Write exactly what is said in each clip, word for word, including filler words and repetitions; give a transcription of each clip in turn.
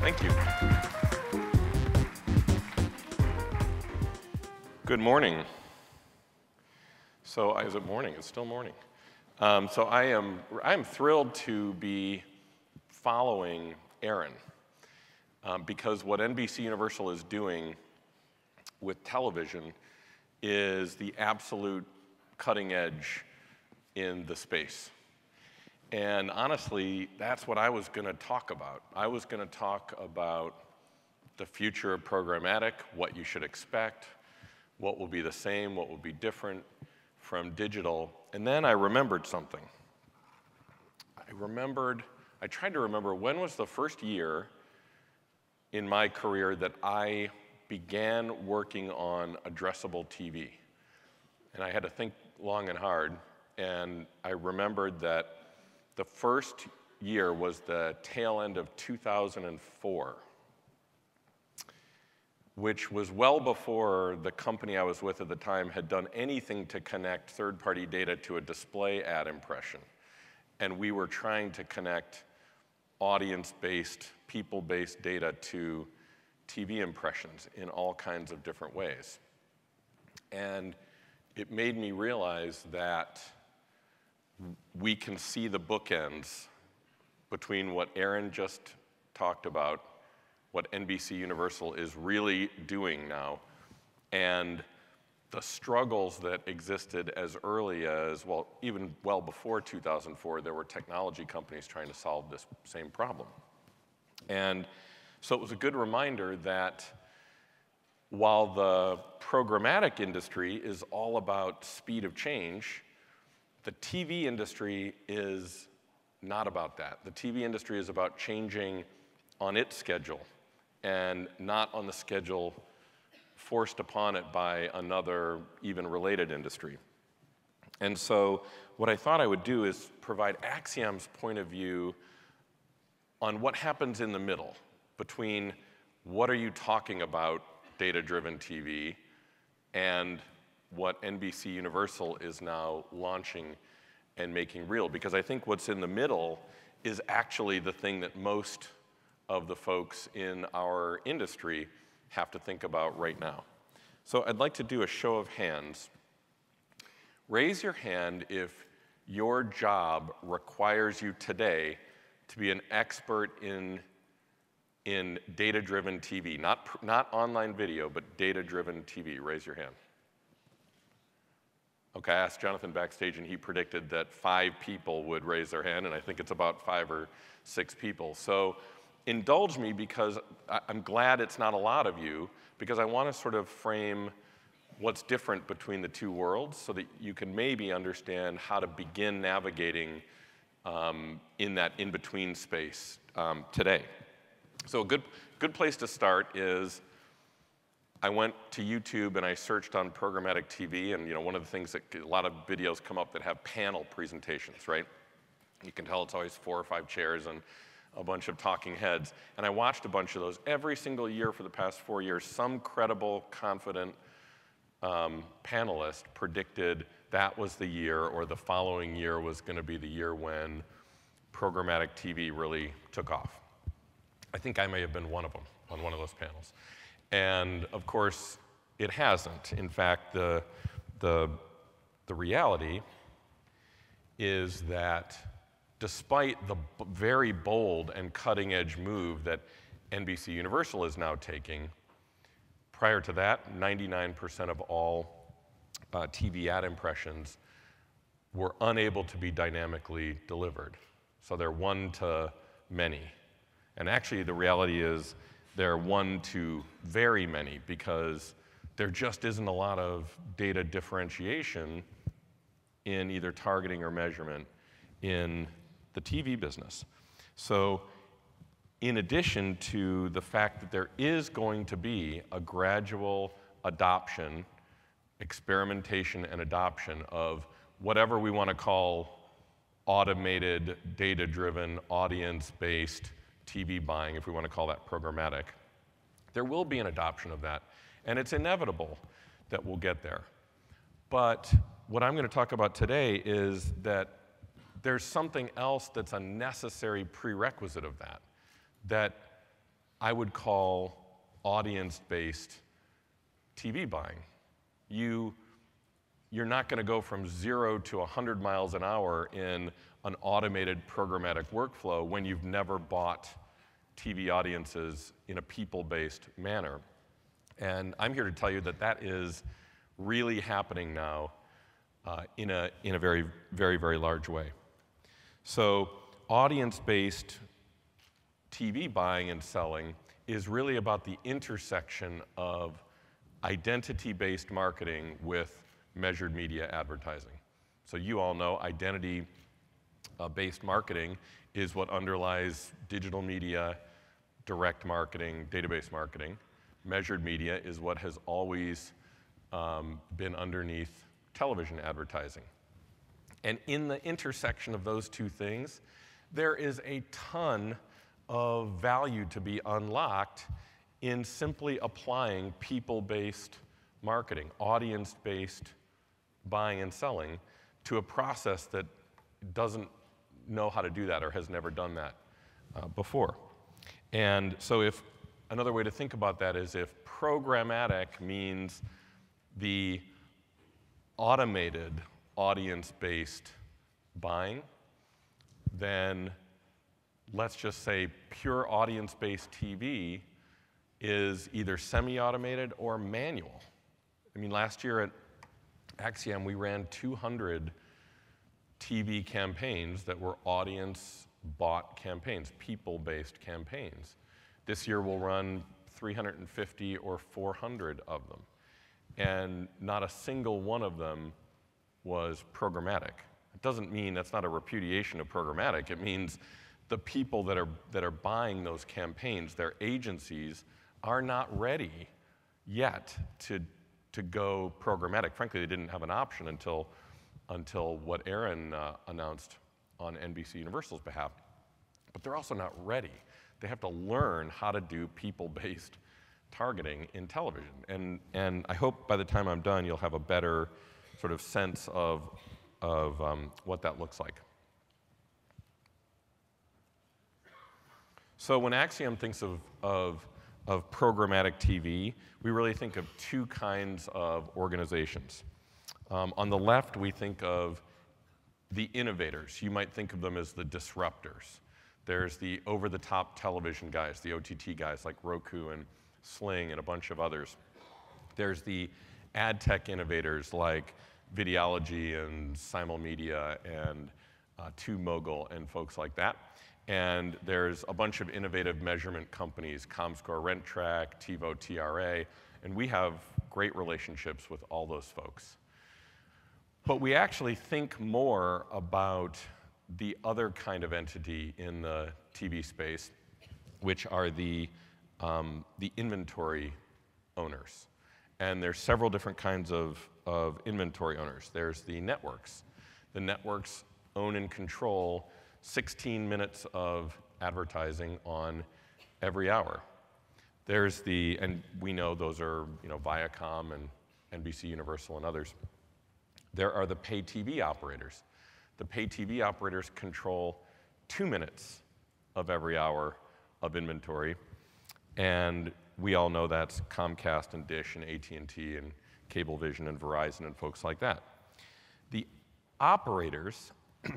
Thank you. Good morning. So, is it morning? It's still morning. Um, so I am I'm thrilled to be following Erwin um, because what N B C Universal is doing with television is the absolute cutting edge in the space. And honestly, that's what I was going to talk about. I was going to talk about the future of programmatic, what you should expect, what will be the same, what will be different from digital. And then I remembered something. I remembered, I tried to remember when was the first year in my career that I began working on addressable T V. And I had to think long and hard, and I remembered that the first year was the tail end of two thousand four, which was well before the company I was with at the time had done anything to connect third-party data to a display ad impression. And we were trying to connect audience-based, people-based data to T V impressions in all kinds of different ways. And it made me realize that we can see the bookends between what Erwin just talked about, what N B C Universal is really doing now, and the struggles that existed as early as, well, even well before two thousand four, there were technology companies trying to solve this same problem. And so it was a good reminder that while the programmatic industry is all about speed of change, the T V industry is not about that. The T V industry is about changing on its schedule and not on the schedule forced upon it by another even related industry. And so what I thought I would do is provide Acxiom's point of view on what happens in the middle between what are you talking about data-driven T V and what N B C Universal is now launching and making real. Because I think what's in the middle is actually the thing that most of the folks in our industry have to think about right now. So I'd like to do a show of hands. Raise your hand if your job requires you today to be an expert in, in data-driven T V, not, not online video, but data-driven T V. Raise your hand. Okay, I asked Jonathan backstage, and he predicted that five people would raise their hand, and I think it's about five or six people. So indulge me, because I'm glad it's not a lot of you, because I want to sort of frame what's different between the two worlds so that you can maybe understand how to begin navigating um, in that in-between space um, today. So a good, good place to start is I went to YouTube and I searched on programmatic T V, and you know, one of the things that a lot of videos come up that have panel presentations, right? You can tell it's always four or five chairs and a bunch of talking heads. And I watched a bunch of those every single year for the past four years. Some credible, confident um, panelist predicted that was the year, or the following year was going to be the year when programmatic T V really took off. I think I may have been one of them on one of those panels. And of course, it hasn't. In fact, the, the, the reality is that despite the very bold and cutting-edge move that N B C Universal is now taking, prior to that, ninety-nine percent of all uh, T V ad impressions were unable to be dynamically delivered. So they're one to many. And actually, the reality is they're one to very many, because there just isn't a lot of data differentiation in either targeting or measurement in the T V business. So in addition to the fact that there is going to be a gradual adoption, experimentation and adoption of whatever we want to call automated, data-driven, audience-based T V buying, if we want to call that programmatic, there will be an adoption of that. And it's inevitable that we'll get there. But what I'm going to talk about today is that there's something else that's a necessary prerequisite of that, that I would call audience-based T V buying. You, you're not going to go from zero to one hundred miles an hour in an automated programmatic workflow when you've never bought T V audiences in a people-based manner. And I'm here to tell you that that is really happening now uh, in, a, in a very, very, very large way. So audience-based T V buying and selling is really about the intersection of identity-based marketing with measured media advertising. So you all know identity-based marketing is what underlies digital media, direct marketing, database marketing. Measured media is what has always um, been underneath television advertising. And in the intersection of those two things, there is a ton of value to be unlocked in simply applying people-based marketing, audience-based buying and selling to a process that doesn't know how to do that or has never done that uh, before. And so if another way to think about that is if programmatic means the automated audience-based buying, then let's just say pure audience-based T V is either semi-automated or manual. I mean, last year at Acxiom, we ran two hundred T V campaigns that were audience-bought campaigns, people-based campaigns. This year we'll run three hundred fifty or four hundred of them. And not a single one of them was programmatic. It doesn't mean that's not a repudiation of programmatic. It means the people that are, that are buying those campaigns, their agencies, are not ready yet to, to go programmatic. Frankly, they didn't have an option until, until what Erwin uh, announced on N B C Universal's behalf. But they're also not ready. They have to learn how to do people-based targeting in television. And, and I hope by the time I'm done, you'll have a better sort of sense of, of um, what that looks like. So when Acxiom thinks of, of, of programmatic T V, we really think of two kinds of organizations. Um, on the left, we think of the innovators. You might think of them as the disruptors. There's the over-the-top television guys, the O T T guys like Roku and Sling and a bunch of others. There's the ad tech innovators like Videology and Simulmedia and uh, TubeMogul and folks like that. And there's a bunch of innovative measurement companies, ComScore, RentTrack, TiVo, T R A, and we have great relationships with all those folks. But we actually think more about the other kind of entity in the T V space, which are the, um, the inventory owners. And there's several different kinds of, of inventory owners. There's the networks. The networks own and control sixteen minutes of advertising on every hour. There's the, and we know those are, you know, Viacom and N B C Universal and others. There are the pay T V operators. The pay T V operators control two minutes of every hour of inventory. And we all know that's Comcast and Dish and A T and T and Cablevision and Verizon and folks like that. The operators,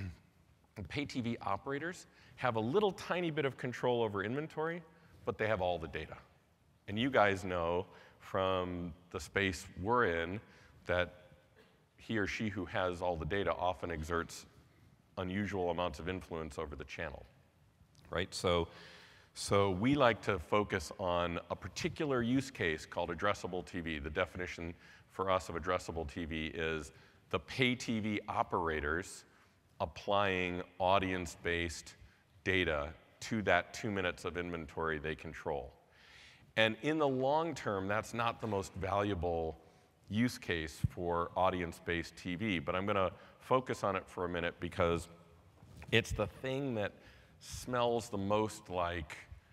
the pay T V operators, have a little tiny bit of control over inventory, but they have all the data. And you guys know from the space we're in that he or she who has all the data often exerts unusual amounts of influence over the channel, right? So, so we like to focus on a particular use case called addressable T V. The definition for us of addressable T V is the pay T V operators applying audience-based data to that two minutes of inventory they control. And in the long term, that's not the most valuable use case for audience-based T V, but I'm going to focus on it for a minute because it's the thing that smells the most like,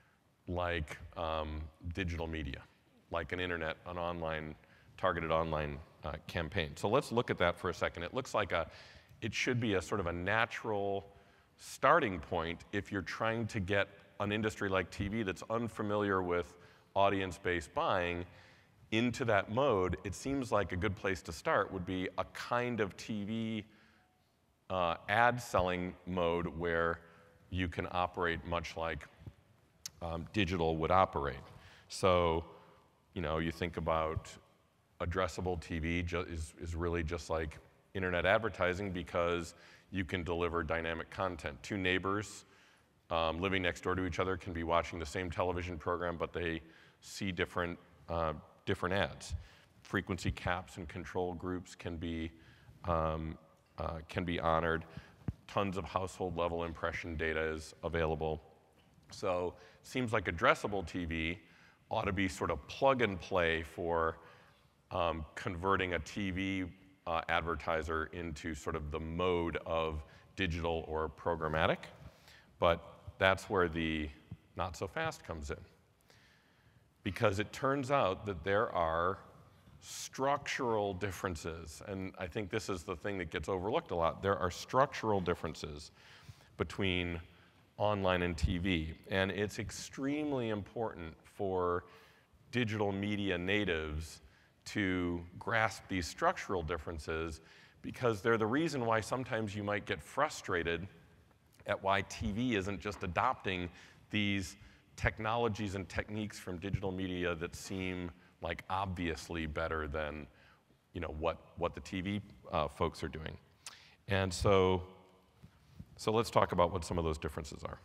like um, digital media, like an internet, an online, targeted online uh, campaign. So let's look at that for a second. It looks like a, it should be a sort of a natural starting point if you're trying to get an industry like T V that's unfamiliar with audience-based buying into that mode, it seems like a good place to start would be a kind of T V uh, ad selling mode where you can operate much like um, digital would operate. So, you know, you think about addressable T V is, is really just like internet advertising because you can deliver dynamic content. Two neighbors um, living next door to each other can be watching the same television program, but they see different, uh, different ads. Frequency caps and control groups can be, um, uh, can be honored. Tons of household level impression data is available. So it seems like addressable T V ought to be sort of plug and play for um, converting a T V uh, advertiser into sort of the mode of digital or programmatic. But that's where the not so fast comes in. Because it turns out that there are structural differences, and I think this is the thing that gets overlooked a lot. There are structural differences between online and T V, and it's extremely important for digital media natives to grasp these structural differences because they're the reason why sometimes you might get frustrated at why T V isn't just adopting these technologies and techniques from digital media that seem like obviously better than, you know, what, what the T V uh, folks are doing. And so, so let's talk about what some of those differences are.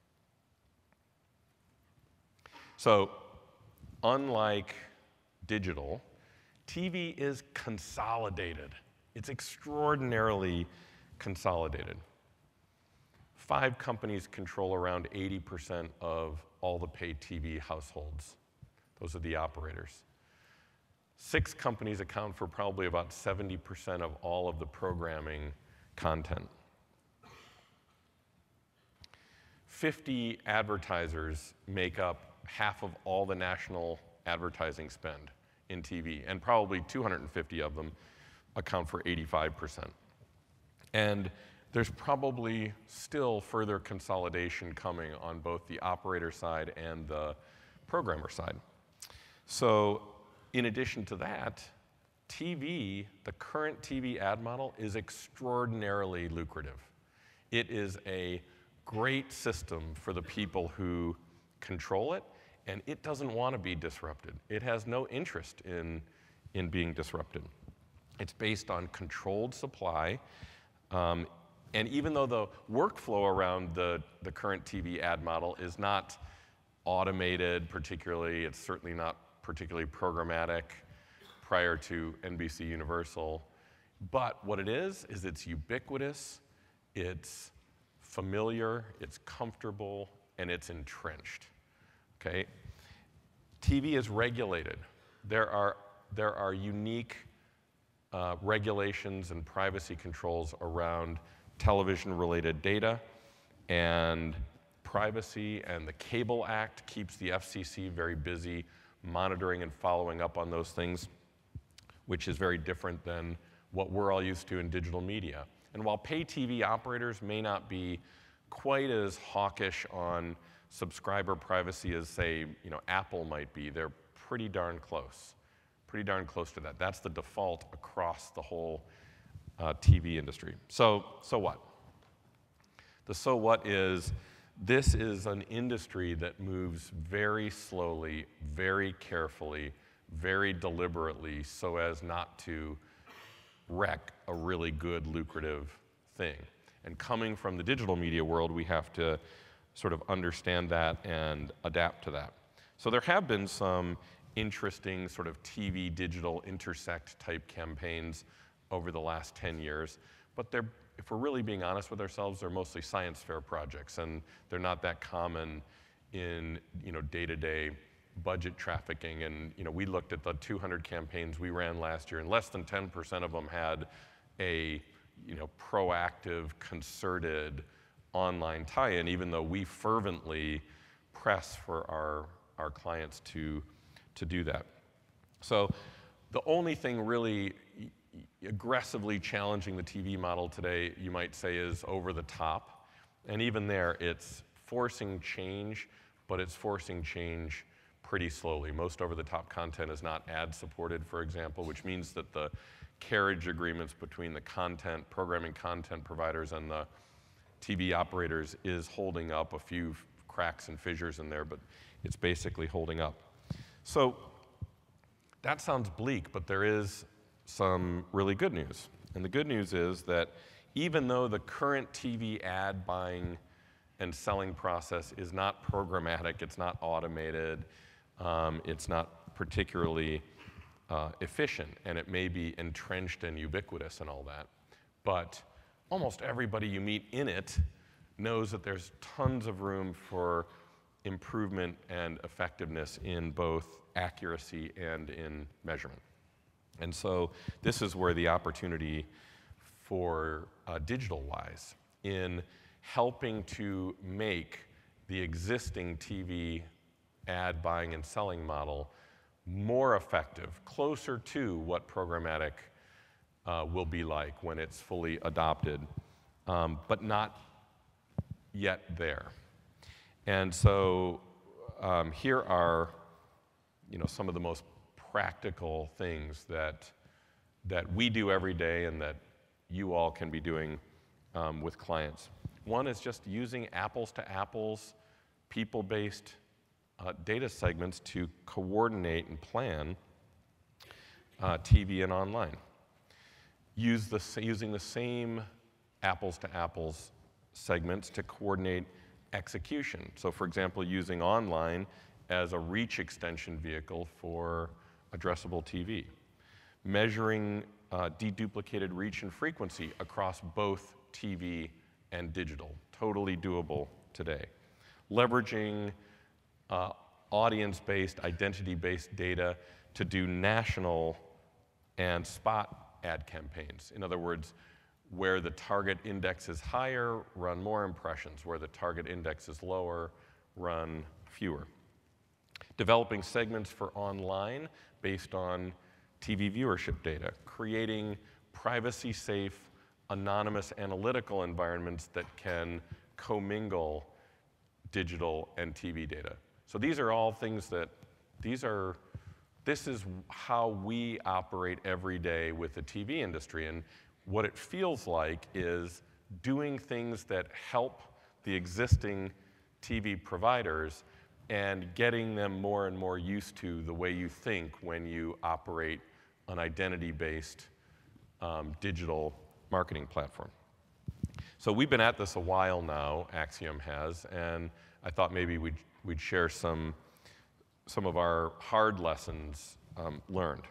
So unlike digital, T V is consolidated. It's extraordinarily consolidated. Five companies control around eighty percent of all the paid T V households. Those are the operators. Six companies account for probably about seventy percent of all of the programming content. fifty advertisers make up half of all the national advertising spend in T V, and probably two hundred fifty of them account for eighty-five percent. And there's probably still further consolidation coming on both the operator side and the programmer side. So in addition to that, T V, the current T V ad model is extraordinarily lucrative. It is a great system for the people who control it, and it doesn't want to be disrupted. It has no interest in, in being disrupted. It's based on controlled supply. Um, and even though the workflow around the, the current T V ad model is not automated particularly, it's certainly not particularly programmatic prior to N B C Universal, but what it is, is it's ubiquitous, it's familiar, it's comfortable, and it's entrenched, okay? T V is regulated. There are, there are unique uh, regulations and privacy controls around television-related data, and privacy, and the Cable Act keeps the F C C very busy monitoring and following up on those things, which is very different than what we're all used to in digital media. And while pay T V operators may not be quite as hawkish on subscriber privacy as, say, you know, Apple might be, they're pretty darn close, pretty darn close to that. That's the default across the whole uh, T V industry. So, so what? The so what is, this is an industry that moves very slowly, very carefully, very deliberately, so as not to wreck a really good, lucrative thing. And coming from the digital media world, we have to sort of understand that and adapt to that. So there have been some interesting sort of T V digital intersect type campaigns over the last ten years, but they're, if we're really being honest with ourselves, they're mostly science fair projects, and they're not that common in, you know, day-to-day budget trafficking. And, you know, we looked at the two hundred campaigns we ran last year, and less than ten percent of them had a, you know, proactive, concerted online tie-in, even though we fervently press for our, our clients to, to do that. So the only thing really aggressively challenging the T V model today, you might say, is over the top. And even there, it's forcing change, but it's forcing change pretty slowly. Most over-the-top content is not ad-supported, for example, which means that the carriage agreements between the content, programming content providers and the T V operators is holding up. A few cracks and fissures in there, but it's basically holding up. So that sounds bleak, but there is some really good news. And the good news is that even though the current T V ad buying and selling process is not programmatic, it's not automated, um, it's not particularly uh, efficient, and it may be entrenched and ubiquitous and all that, but almost everybody you meet in it knows that there's tons of room for improvement and effectiveness in both accuracy and in measurement. And so this is where the opportunity for uh, digital lies, in helping to make the existing T V ad buying and selling model more effective, closer to what programmatic uh, will be like when it's fully adopted, um, but not yet there. And so um, here are, you know, some of the most practical things that, that we do every day and that you all can be doing um, with clients. One is just using apples to apples, people-based uh, data segments to coordinate and plan uh, T V and online. Use the, using the same apples to apples segments to coordinate execution. So for example, using online as a reach extension vehicle for addressable T V. Measuring uh, deduplicated reach and frequency across both T V and digital. Totally doable today. Leveraging uh, audience-based, identity-based data to do national and spot ad campaigns. In other words, where the target index is higher, run more impressions. Where the target index is lower, run fewer. Developing segments for online based on T V viewership data. Creating privacy-safe, anonymous analytical environments that can commingle digital and T V data. So these are all things that, these are, this is how we operate every day with the T V industry. And what it feels like is doing things that help the existing T V providers and getting them more and more used to the way you think when you operate an identity-based um, digital marketing platform. So we've been at this a while now, Acxiom has, and I thought maybe we'd, we'd share some, some of our hard lessons um, learned.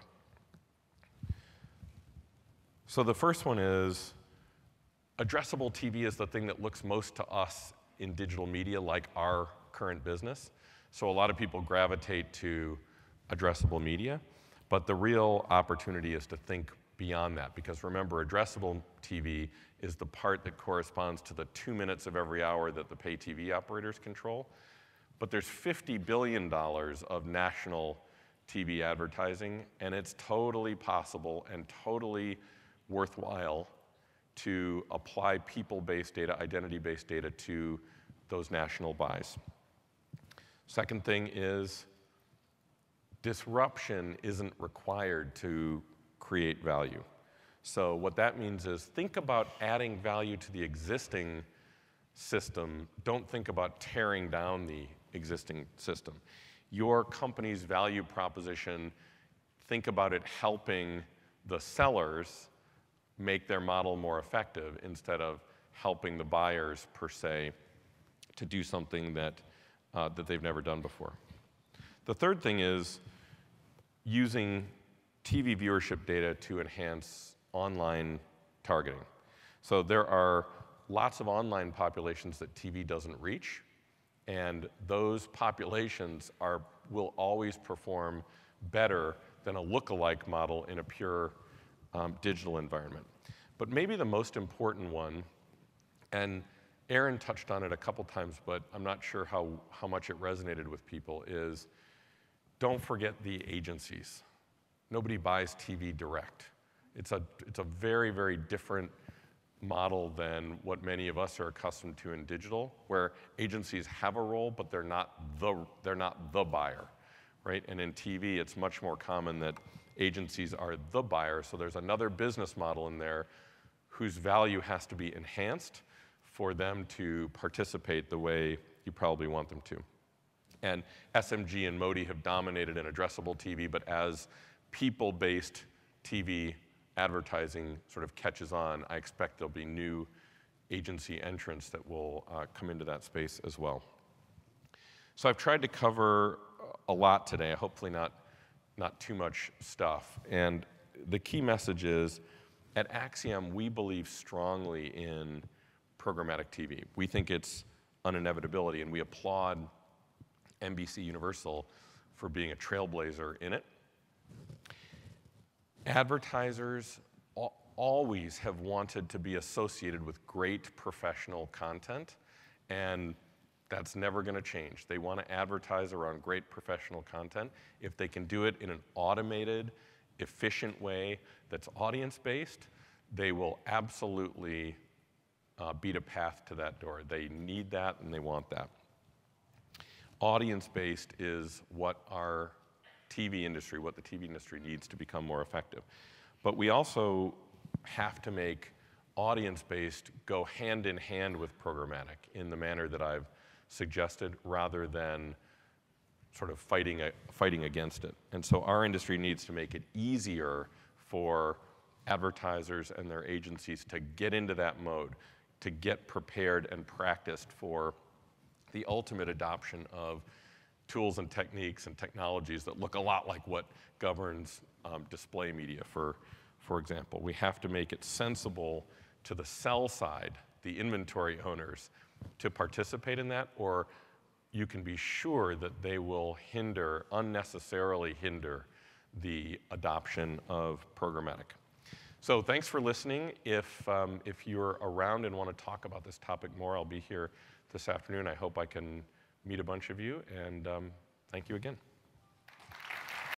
So the first one is, addressable T V is the thing that looks most to us in digital media like our current business. So a lot of people gravitate to addressable media, but the real opportunity is to think beyond that, because remember, addressable T V is the part that corresponds to the two minutes of every hour that the pay T V operators control. But there's fifty billion dollars of national T V advertising, and it's totally possible and totally worthwhile to apply people-based data, identity-based data to those national buys. Second thing is, disruption isn't required to create value. So what that means is, think about adding value to the existing system. Don't think about tearing down the existing system. Your company's value proposition, think about it helping the sellers make their model more effective instead of helping the buyers, per se, to do something that, uh, that they've never done before. The third thing is using T V viewership data to enhance online targeting. So there are lots of online populations that T V doesn't reach, and those populations are, will always perform better than a lookalike model in a pure um, digital environment. But maybe the most important one, and Aaron touched on it a couple times, but I'm not sure how, how much it resonated with people, is don't forget the agencies. Nobody buys T V direct. It's a, it's a very, very different model than what many of us are accustomed to in digital, where agencies have a role, but they're not the, they're not the buyer, right? And in T V, it's much more common that agencies are the buyer, so there's another business model in there whose value has to be enhanced for them to participate the way you probably want them to. And S M G and Modi have dominated in addressable T V, but as people-based T V advertising sort of catches on, I expect there'll be new agency entrants that will uh, come into that space as well. So I've tried to cover a lot today, hopefully not, not too much stuff. And the key message is, at Acxiom, we believe strongly in programmatic T V. We think it's an inevitability, and we applaud N B C Universal for being a trailblazer in it. Advertisers always have wanted to be associated with great professional content, and that's never going to change. They want to advertise around great professional content. If they can do it in an automated, efficient way that's audience-based, they will absolutely uh, beat a path to that door. They need that and they want that. Audience-based is what our T V industry, what the T V industry needs to become more effective. But we also have to make audience-based go hand in hand with programmatic in the manner that I've suggested, rather than sort of fighting, a, fighting against it. And so our industry needs to make it easier for advertisers and their agencies to get into that mode, to get prepared and practiced for the ultimate adoption of tools and techniques and technologies that look a lot like what governs um, display media, for, for example. We have to make it sensible to the sell side, the inventory owners, to participate in that, or you can be sure that they will hinder, unnecessarily hinder, the adoption of programmatic. So thanks for listening. If, um, if you're around and want to talk about this topic more, I'll be here this afternoon. I hope I can meet a bunch of you, and um, thank you again.